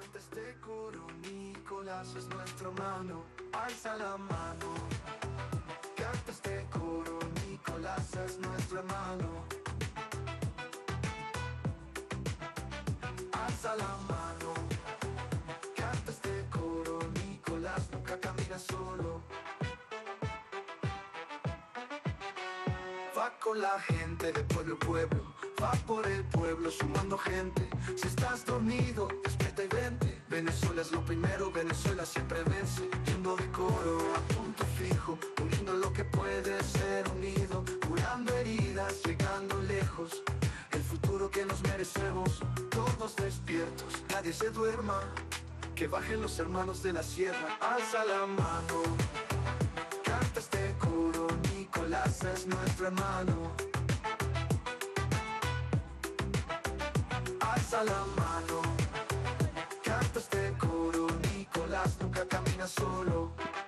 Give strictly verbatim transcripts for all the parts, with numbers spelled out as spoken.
Canta este coro, Nicolás es nuestro hermano, alza la mano. Canta este coro, Nicolás es nuestro hermano. Alza la mano. Canta este coro, Nicolás nunca camina solo. Va con la gente de pueblo a pueblo, va por el pueblo sumando gente. Si estás dormido, despierta y vente. Venezuela es lo primero, Venezuela siempre vence. Yendo de coro a punto fijo, uniendo lo que puede ser unido, curando heridas, llegando lejos. El futuro que nos merecemos, todos despiertos, nadie se duerma. Que bajen los hermanos de la sierra, alza la mano. Canta este coro, Nicolás es nuestro hermano. Alza la mano. Canta este coro, Nicolás nunca camina solo.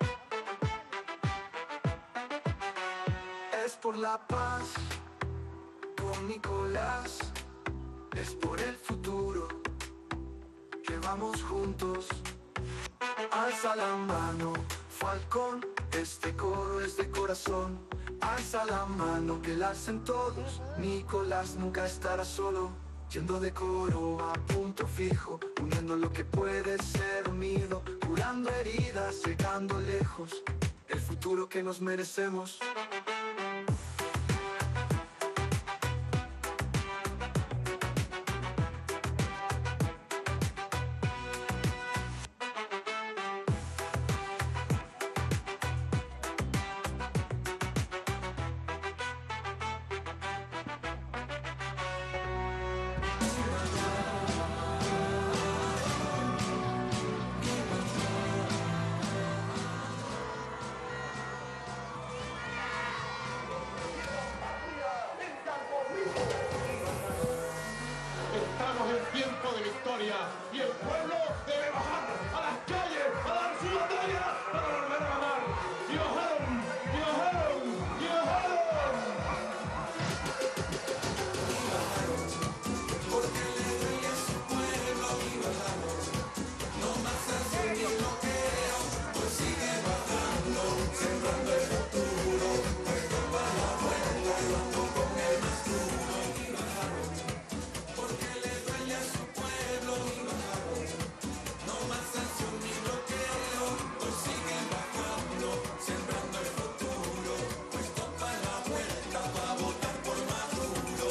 Es por la paz, con Nicolás. Es por el futuro, que vamos juntos. Alza la mano, Falcón, este coro es de corazón. Alza la mano, que la hacen todos, Nicolás nunca estará solo. Yendo de coro a punto fijo, uniendo lo que puede ser unido, curando heridas, llegando lejos, el futuro que nos merecemos. Estamos en tiempo de victoria y el pueblo debe bajar a las calles a dar su batalla para volver a ganar. Y bajaron, y bajaron, y bajaron. Y bajaron, porque le duele a su pueblo. Y bajaron, no más así ni bloqueo, pues sigue bajando, sembrando el futuro, puesto para la vuelta y vamos con el más duro. Y bajaron, porque le duele a su pueblo. Y bajaron, no más sanción ni bloqueo, pues sigue bajando, sembrando el futuro, puesto para la vuelta, para votar por Maduro.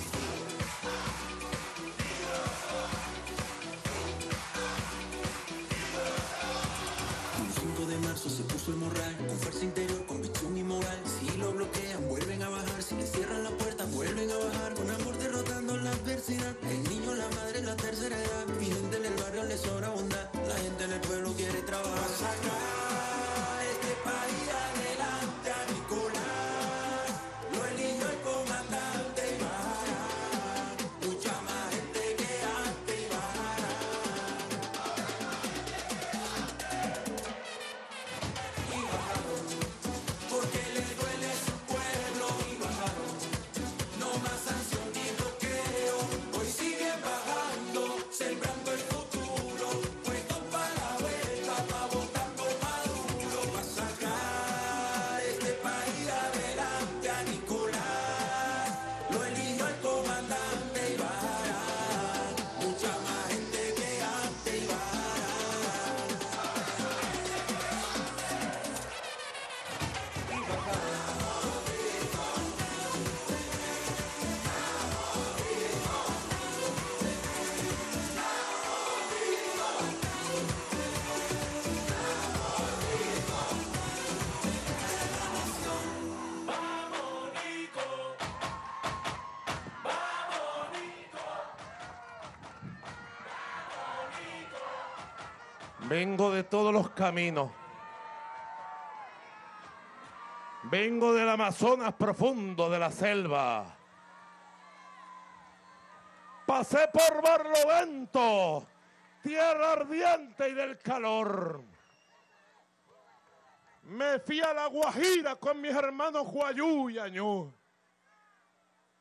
Un cinco de marzo se puso el morral, con fuerza interior, convicción y moral. Si lo bloquean, vuelven a bajar. Si le cierran la puerta, vuelven a bajar. Con amor derrotando la adversidad. El niño, la madre, la tercera edad. Mi gente en el barrio le sobra bondad. La gente en el pueblo quiere trabajar. Sacar este país adelante a Nicolás. Lo eligió el comandante y bajará. Mucha más gente que antes y bajará. Y bajaron, porque le duele a su pueblo. Y bajaron, no más sanción ni bloqueo, hoy siguen bajando, sembrando el futuro, puesto para la vuelta, pa' votar por Maduro. Pa' sacar este país adelante a Nicolás, lo eligió el comandante y bajará, mucha más gente que antes y bajará. Y bajará. Vengo de todos los caminos. Vengo del Amazonas profundo, de la selva. Pasé por Barlovento, tierra ardiente y del calor. Me fui a La Guajira con mis hermanos Guayú y Añú.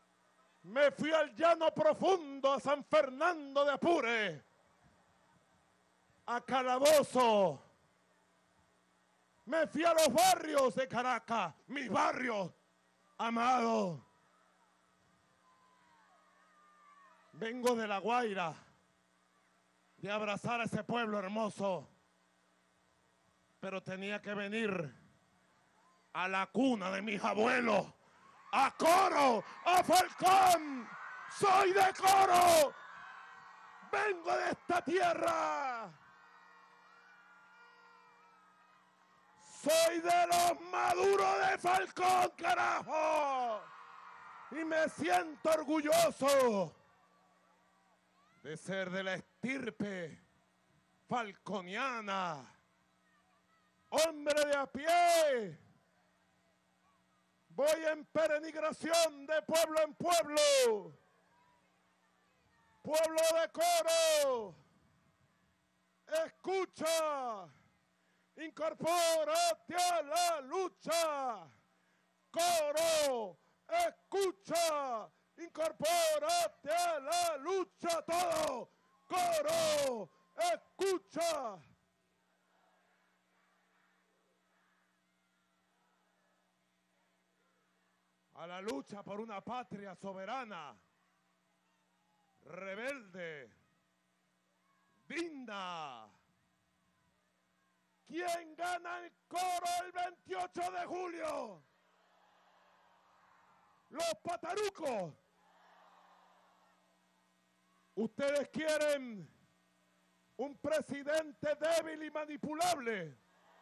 Me fui al llano profundo, a San Fernando de Apure. a calabozo. Me fui a los barrios de Caracas, mis barrios, amados. Vengo de La Guaira, de abrazar a ese pueblo hermoso, pero tenía que venir a la cuna de mis abuelos, a Coro, a Falcón. Soy de Coro, vengo de esta tierra. Soy de los maduros de Falcón, carajo. Y me siento orgulloso de ser de la estirpe falconiana. Hombre de a pie. Voy en peregrinación de pueblo en pueblo. Pueblo de Coro. Escucha. Incorpórate a la lucha. Coro, escucha. Incorpórate a la lucha todo. Coro, escucha. A la lucha por una patria soberana, rebelde, digna. ¿Quién gana el Coro el veintiocho de julio? Los patarucos. ¿Ustedes quieren un presidente débil y manipulable?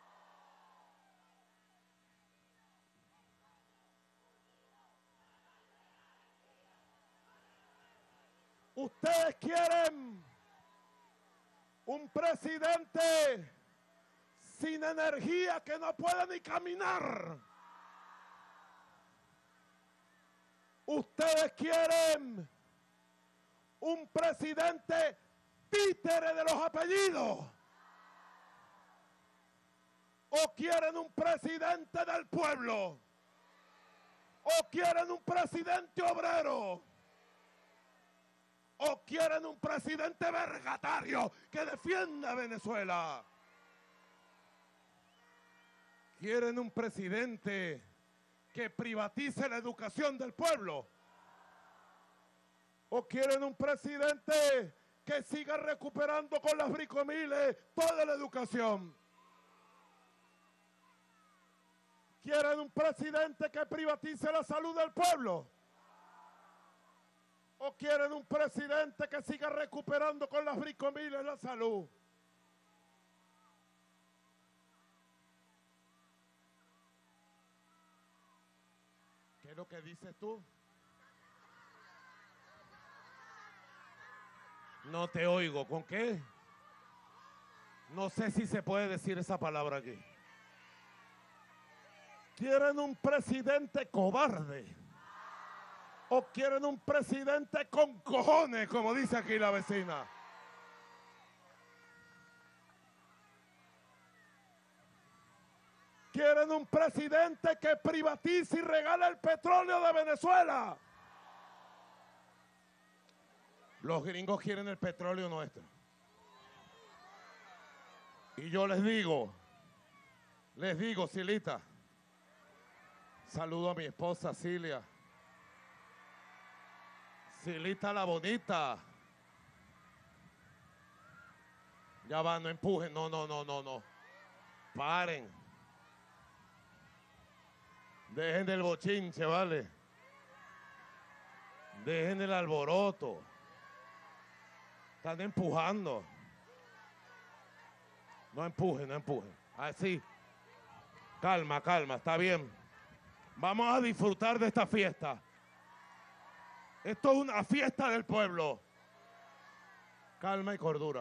¿Ustedes quieren un presidente sin energía que no pueda ni caminar? ¿Ustedes quieren un presidente títere de los apellidos? ¿O quieren un presidente del pueblo? ¿O quieren un presidente obrero? ¿O quieren un presidente vergatario que defienda a Venezuela? ¿Quieren un presidente que privatice la educación del pueblo? ¿O quieren un presidente que siga recuperando con las bricomiles toda la educación? ¿Quieren un presidente que privatice la salud del pueblo? ¿O quieren un presidente que siga recuperando con las bricomiles la salud? ¿Qué es lo que dices tú? No te oigo. ¿Con qué? No sé si se puede decir esa palabra aquí. ¿Quieren un presidente cobarde? ¿O quieren un presidente con cojones, como dice aquí la vecina? ¿Quieren un presidente que privatice y regale el petróleo de Venezuela? Los gringos quieren el petróleo nuestro. Y yo les digo, les digo, Silita, saludo a mi esposa Cilia. Silita la bonita. Ya va, no empujen, no, no, no, no, no. Paren. Dejen del bochinche, ¿vale? Dejen el alboroto. Están empujando. No empujen, no empujen. Así. Calma, calma, está bien. Vamos a disfrutar de esta fiesta. Esto es una fiesta del pueblo. Calma y cordura.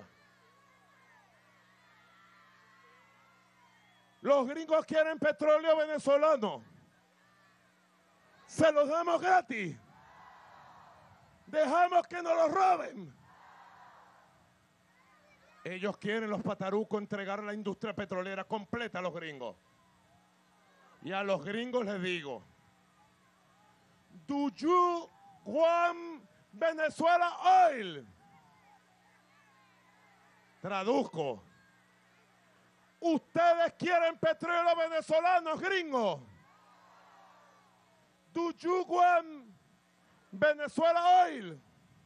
Los gringos quieren petróleo venezolano. Se los damos gratis. Dejamos que nos lo roben. Ellos quieren, los patarucos, entregar la industria petrolera completa a los gringos. Y a los gringos les digo, do you want Venezuela oil? Traduzco, ¿Ustedes quieren petróleo venezolano, gringo? Do you want Venezuela oil?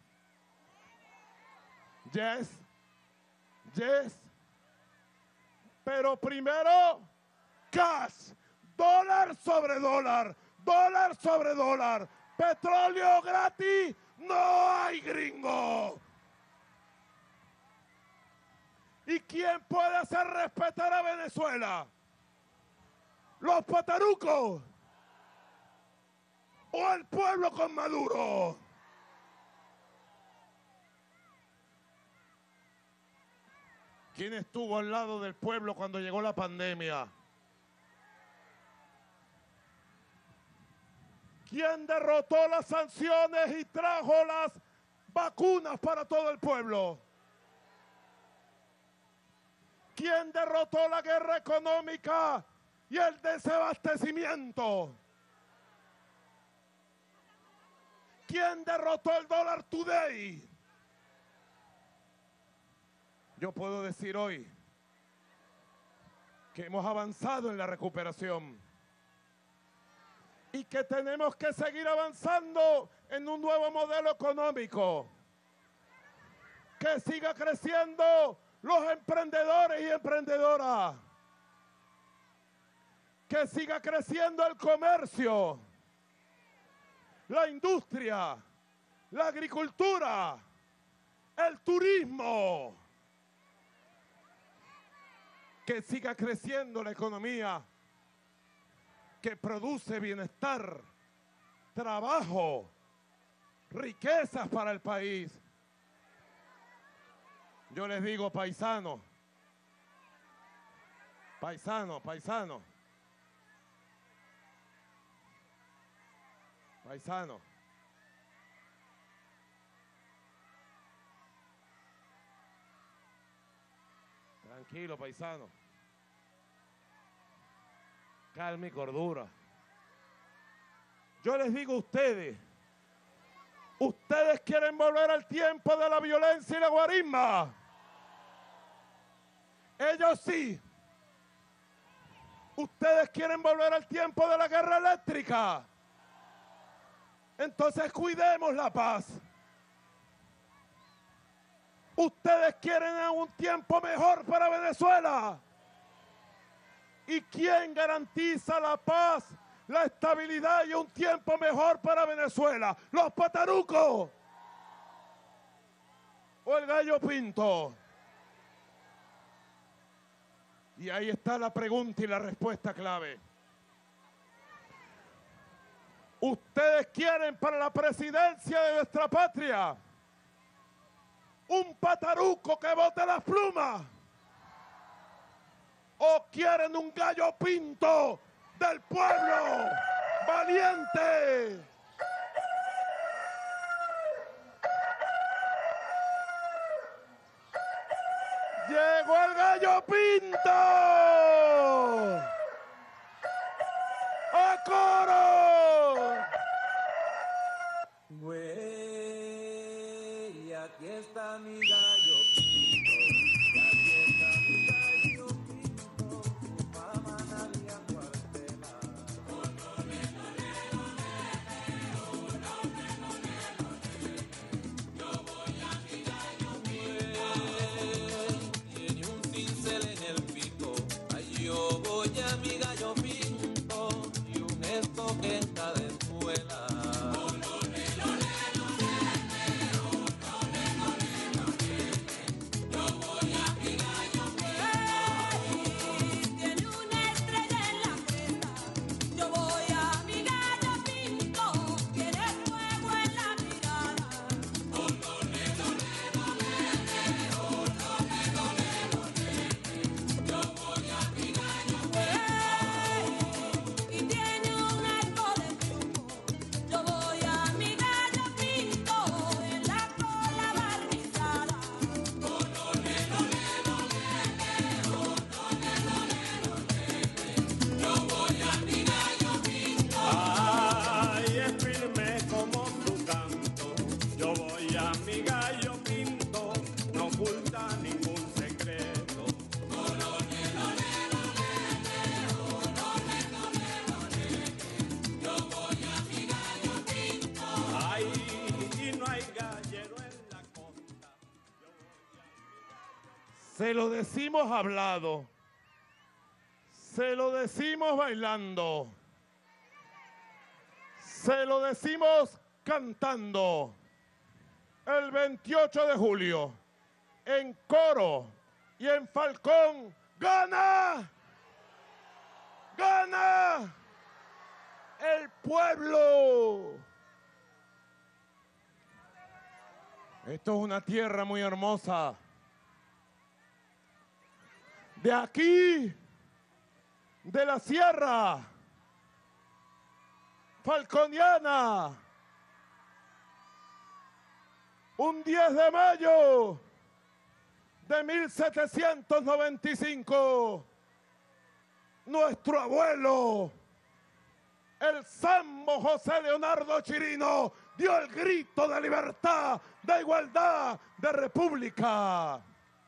Yes. Yes. Pero primero, cash. Dólar sobre dólar. Dólar sobre dólar. Petróleo gratis. No hay, gringo. ¿Y quién puede hacer respetar a Venezuela? ¿Los patarucos? ¿O el pueblo con Maduro? ¿Quién estuvo al lado del pueblo cuando llegó la pandemia? ¿Quién derrotó las sanciones y trajo las vacunas para todo el pueblo? ¿Quién derrotó la guerra económica y el desabastecimiento? ¿Quién derrotó el dólar today? Yo puedo decir hoy que hemos avanzado en la recuperación y que tenemos que seguir avanzando en un nuevo modelo económico que siga creciendo los emprendedores y emprendedoras, que siga creciendo el comercio, la industria, la agricultura, el turismo, que siga creciendo la economía, que produce bienestar, trabajo, riquezas para el país. Yo les digo, paisano, paisano, paisano, paisano. Tranquilo, paisano. Calma y cordura. Yo les digo a ustedes, ustedes quieren volver al tiempo de la violencia y la guarisma. Ellos sí. Ustedes quieren volver al tiempo de la guerra eléctrica. Entonces cuidemos la paz. Ustedes quieren un tiempo mejor para Venezuela. ¿Y quién garantiza la paz, la estabilidad y un tiempo mejor para Venezuela? ¿Los patarucos? ¿O el gallo pinto? Y ahí está la pregunta y la respuesta clave. ¿Ustedes quieren para la presidencia de nuestra patria un pataruco que bote las plumas? ¿O quieren un gallo pinto del pueblo valiente? ¡Llegó el gallo pinto! ¡A coro! Güey, aquí está mi gallo pinto, aquí está mi gallo pinto, mamá nadie acuartela. Yo voy a mi gallo pinto. Tiene un pincel en el pico, Se lo decimos hablado. Se lo decimos bailando. Se lo decimos cantando. El veintiocho de julio, en Coro y en Falcón, ¡gana! ¡Gana! ¡El pueblo! Esto es una tierra muy hermosa. De aquí, de la sierra falconiana, un diez de mayo de mil setecientos noventa y cinco, nuestro abuelo, el Sambo José Leonardo Chirino, dio el grito de libertad, de igualdad, de república.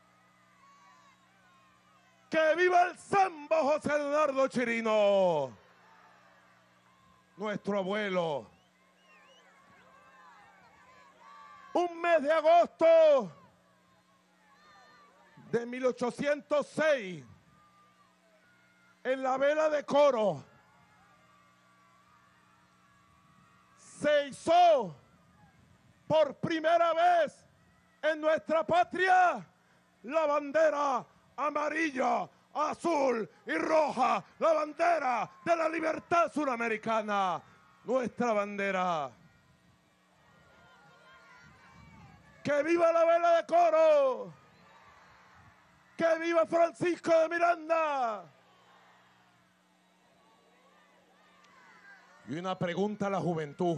¡Que viva el Sambo José Leonardo Chirino! Nuestro abuelo. Un mes de agosto de mil ochocientos seis, en la vela de Coro, se izó por primera vez en nuestra patria la bandera amarilla, azul y roja, la bandera de la libertad suramericana, nuestra bandera. ¡Que viva la vela de Coro! ¡Que viva Francisco de Miranda! Y una pregunta a la juventud.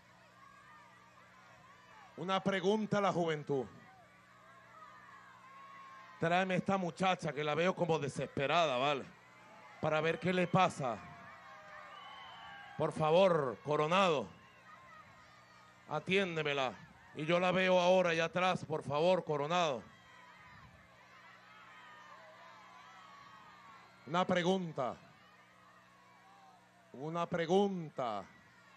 Una pregunta a la juventud. Tráeme esta muchacha que la veo como desesperada, ¿vale? Para ver qué le pasa. Por favor, Coronado, atiéndemela. Y yo la veo ahora allá atrás, por favor, Coronado. Una pregunta. Una pregunta.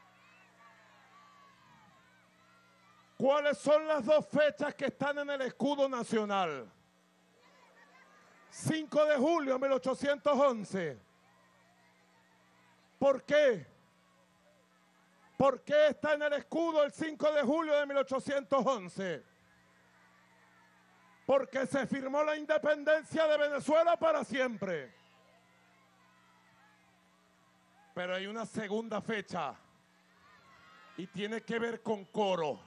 ¿Cuáles son las dos fechas que están en el escudo nacional? cinco de julio de mil ochocientos once. ¿Por qué? ¿Por qué está en el escudo el cinco de julio de mil ochocientos once? Porque se firmó la independencia de Venezuela para siempre. Pero hay una segunda fecha y tiene que ver con Coro.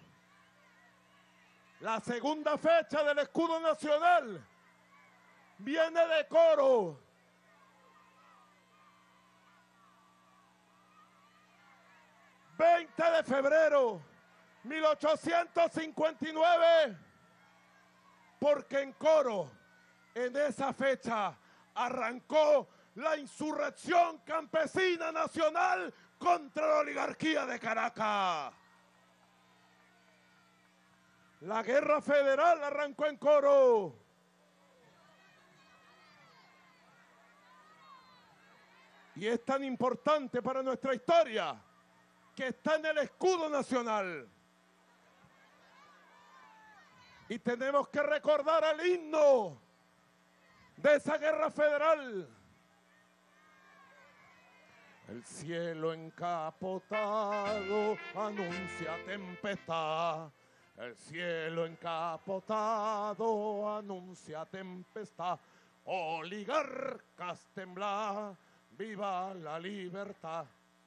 La segunda fecha del escudo nacional viene de Coro. veinte de febrero de mil ochocientos cincuenta y nueve, porque en Coro, en esa fecha, arrancó la insurrección campesina nacional contra la oligarquía de Caracas. La guerra federal arrancó en Coro. Y es tan importante para nuestra historia que está en el escudo nacional. Y tenemos que recordar al himno de esa guerra federal. El cielo encapotado anuncia tempestad. El cielo encapotado anuncia tempestad. Oligarcas temblar, viva la libertad.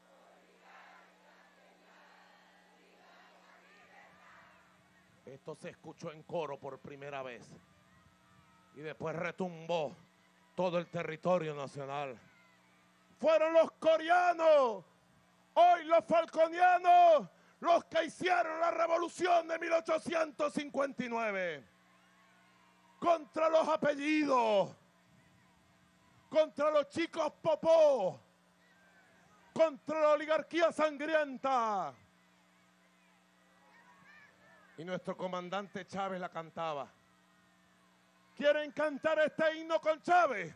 Esto se escuchó en Coro por primera vez y después retumbó todo el territorio nacional. Fueron los coreanos, hoy los falconianos, los que hicieron la revolución de mil ochocientos cincuenta y nueve contra los apellidos, contra los chicos popó, contra la oligarquía sangrienta. Y nuestro comandante Chávez la cantaba. ¿Quieren cantar este himno con Chávez?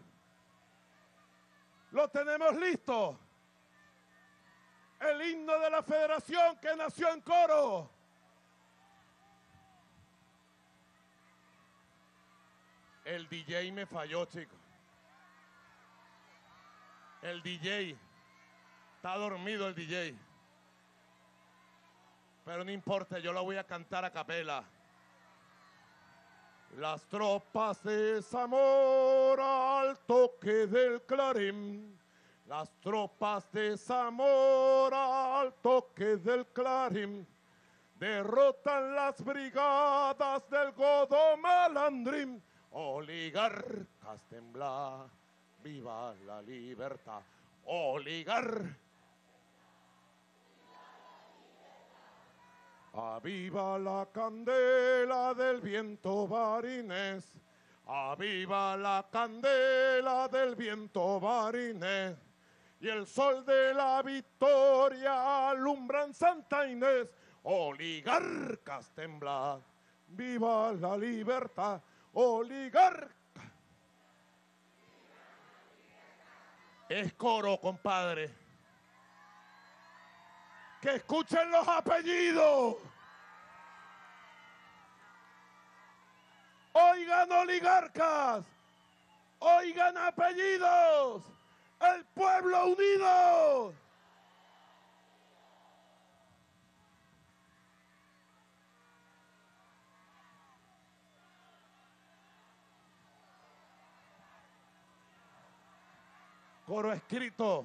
Lo tenemos listo. El himno de la federación que nació en Coro. El D J me falló, chicos. El D J. Está dormido el D J. Pero no importa, yo la voy a cantar a capela. Las tropas de Zamora al toque del clarín. Las tropas de Zamora al toque del clarín. Derrotan las brigadas del Godó Malandrín. Oligarcas temblar, viva la libertad. Oligar. Aviva la candela del viento barinés. Aviva la candela del viento barinés. Y el sol de la victoria alumbra en Santa Inés. Oligarcas temblar, viva la libertad. Oligarca. Es coro, compadre. Que escuchen los apellidos. Oigan, oligarcas. Oigan, apellidos. El pueblo unido. Coro escrito.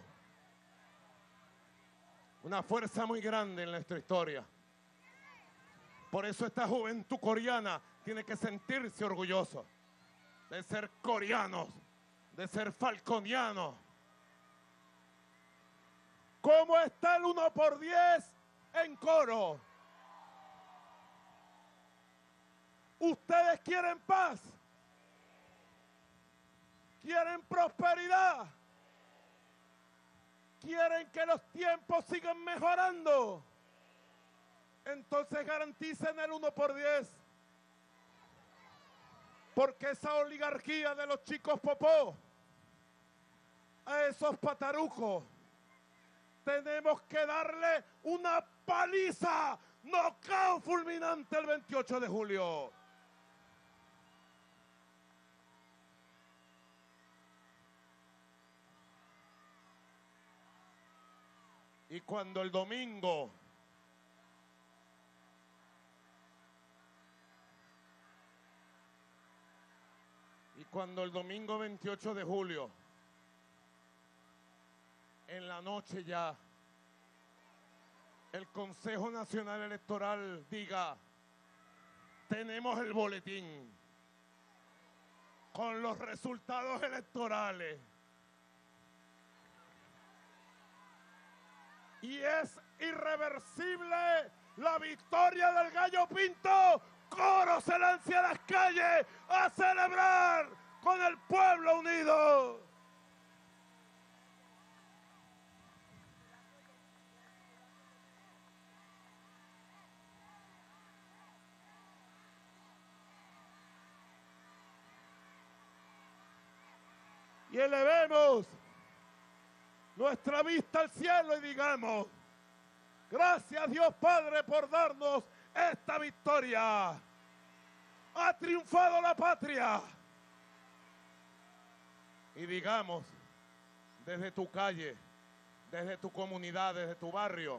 Una fuerza muy grande en nuestra historia. Por eso esta juventud coreana tiene que sentirse orgulloso de ser coreanos, de ser falconianos. ¿Cómo está el uno por diez en coro? ¿Ustedes quieren paz? ¿Quieren prosperidad? ¿Quieren que los tiempos sigan mejorando? Entonces garanticen el uno por diez. Porque esa oligarquía de los chicos popó, a esos patarucos, tenemos que darle una paliza, nocaut fulminante el veintiocho de julio. Y cuando el domingo y cuando el domingo veintiocho de julio en la noche ya el Consejo Nacional Electoral diga: tenemos el boletín con los resultados electorales. Y es irreversible la victoria del Gallo Pinto. Coro se lance a las calles a celebrar con el pueblo unido. Y elevemos nuestra vista al cielo y digamos: gracias Dios Padre por darnos esta victoria. Ha triunfado la patria. Y digamos desde tu calle, desde tu comunidad, desde tu barrio: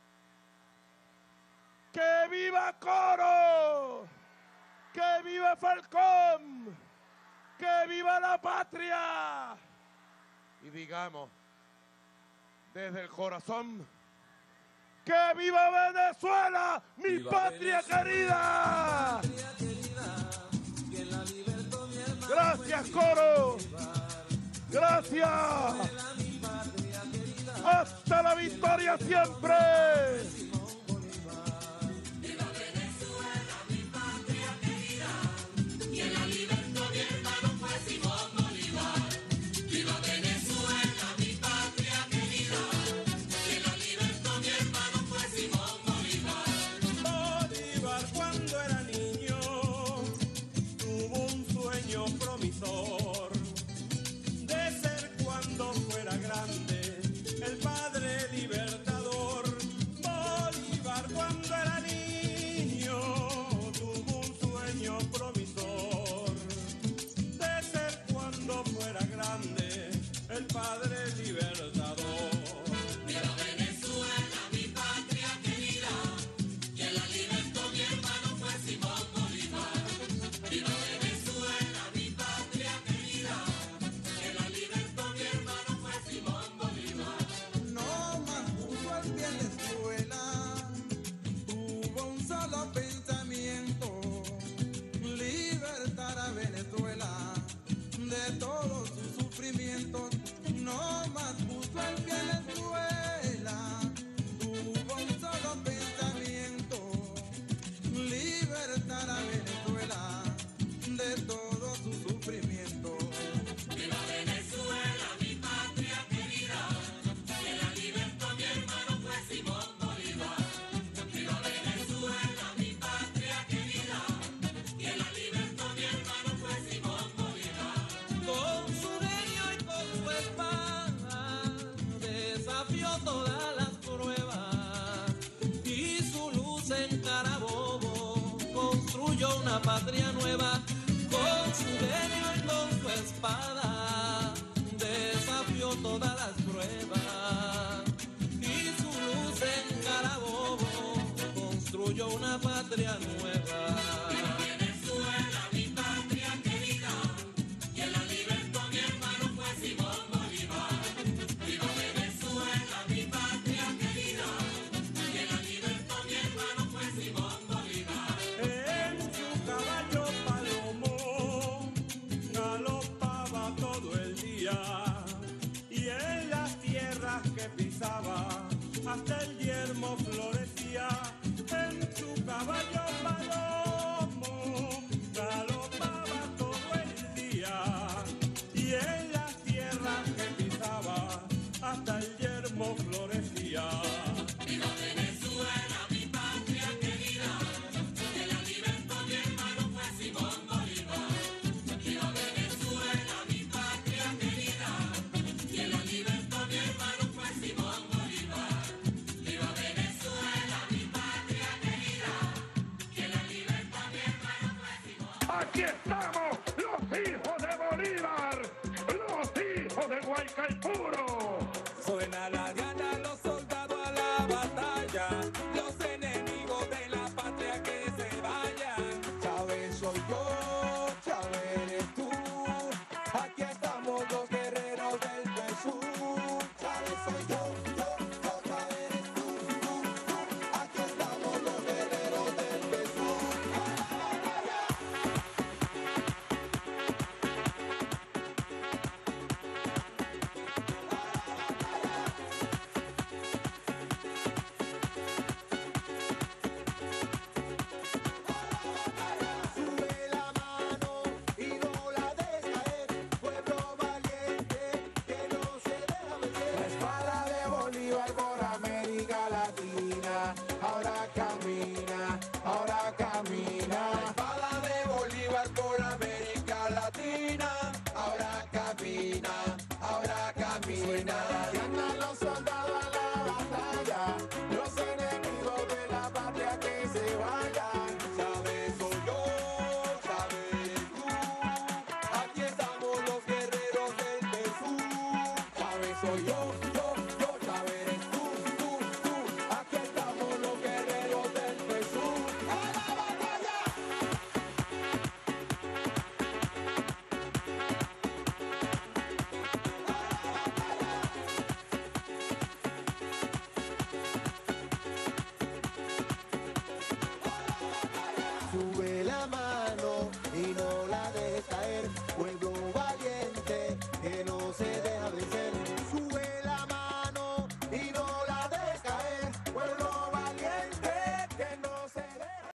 ¡que viva Coro! ¡Que viva Falcón! ¡Que viva la patria! Y digamos desde el corazón: ¡que viva Venezuela, mi viva patria Venezuela, querida! Gracias, Coro. Gracias. Hasta la victoria siempre. Cuando fuera grande, el padre libertador de todos sus sufrimientos, no más puso el que les duela, tuvo un solo pensamiento, libertar a Venezuela de todo su sufrimiento. Viva Venezuela, mi patria querida, que la libertó mi hermano fue Simón Bolívar. Viva Venezuela, mi patria querida, que la libertó mi hermano fue Simón Bolívar. Con su genio y con su espada desafió todas las pruebas y su luz en Carabobo construyó una patria nueva. Con su genio y con su espada desafió todas las pruebas y su luz en Carabobo construyó una patria nueva. Venezuela, mi patria querida, que la libertó mi hermano fue Simón Bolívar. Viva Venezuela, mi patria querida, que la libertó mi hermano fue Simón Bolívar. En su caballo palomo galopaba todo el día y en las tierras que pisaba hasta el yermo floría.